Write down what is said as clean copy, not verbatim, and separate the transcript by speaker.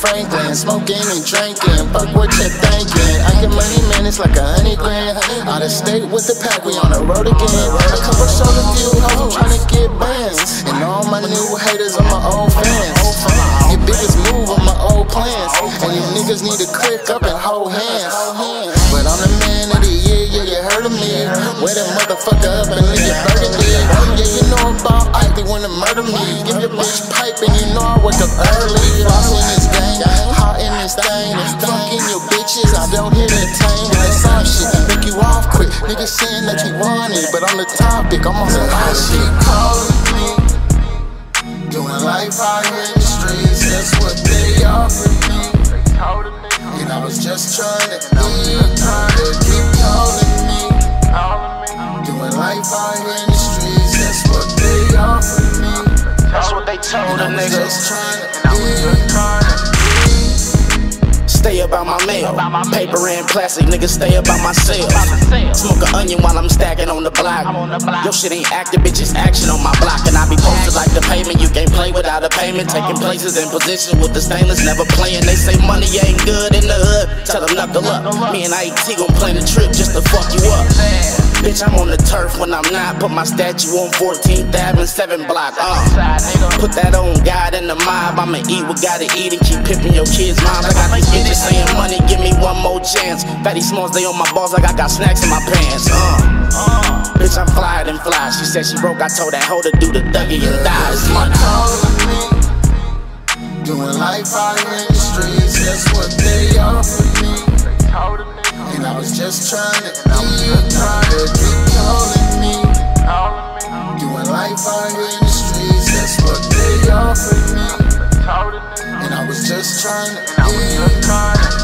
Speaker 1: Franklin, smoking and drinking. Fuck what you're thinking. I get money, man, it's like $100 grand. Out of state with the pack, we on the road again. A couple shows a few hoes, I'm tryna get bands. And all my new haters are my old fans. Your biggest move on my old plans. And you niggas need to click up and hold hands. But I'm the man of the year, yeah, you heard of me. Wear that motherfucker up and leave your burgundy. Yeah, you know about Ike, they wanna murder me. Give your bitch pipe and you know I wake up early. Floss in this game, hot in this thing. Fucking your bitches, I don't entertain. Like some shit, make you off quick. Niggas saying that you want it, but on the topic, I'm on some hot shit. Calling me, doing life out here in the streets, that's what they offer me. And I was just trying to eat, they keep calling me. Doing life out here in the streets, that's what they offer me.
Speaker 2: That's what they told a nigga.
Speaker 1: Just trying to eat.
Speaker 2: Stay about my mail, paper and plastic, niggas stay about my sales. Smoke an onion while I'm stacking on the block. Your shit ain't active, bitch, it's action on my block. And I be posted like the pavement, you can't play without a payment. Taking places in position with the stainless, never playing. They say money ain't good in the hood, tell them knuckle up. Me and IET gon' plan the trip just to fuck you up. Bitch, I'm on the turf when I'm not. Put my statue on 14th Ave and 7 block. Put that on God in the mob. I'ma eat what gotta eat and keep pimping your kids' moms. I got these bitches saying money, give me one more chance. Fatty Smalls, they on my balls like I got snacks in my pants. Bitch, I'm flyer than fly. She said she broke, I told that hoe to do the Dougie and die. It's money.
Speaker 1: Calling me, doing life out here in the streets, that's what they offer me. And I was just trying to eat, they keep calling me. Doing life out here in the streets, that's what they offer me. And I was just trying to eat.